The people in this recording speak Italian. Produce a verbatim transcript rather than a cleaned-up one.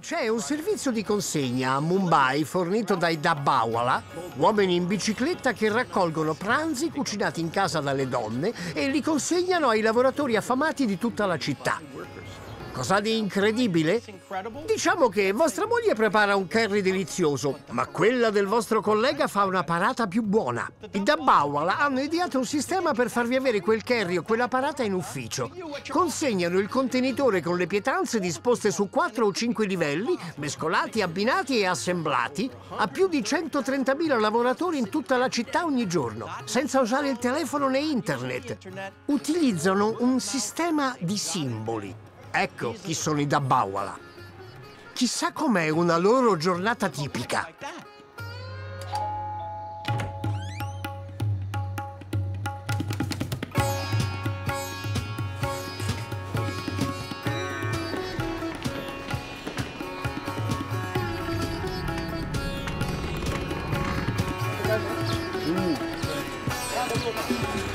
C'è un servizio di consegna a Mumbai fornito dai Dabbawala, uomini in bicicletta che raccolgono pranzi cucinati in casa dalle donne e li consegnano ai lavoratori affamati di tutta la città. Cosa di incredibile? Diciamo che vostra moglie prepara un curry delizioso, ma quella del vostro collega fa una parata più buona. I Dabbawala hanno ideato un sistema per farvi avere quel curry o quella parata in ufficio. Consegnano il contenitore con le pietanze disposte su quattro o cinque livelli, mescolati, abbinati e assemblati, a più di centotrentamila lavoratori in tutta la città ogni giorno, senza usare il telefono né internet. Utilizzano un sistema di simboli. Ecco chi sono i Dabbawala. Chissà com'è una loro giornata tipica. Mm.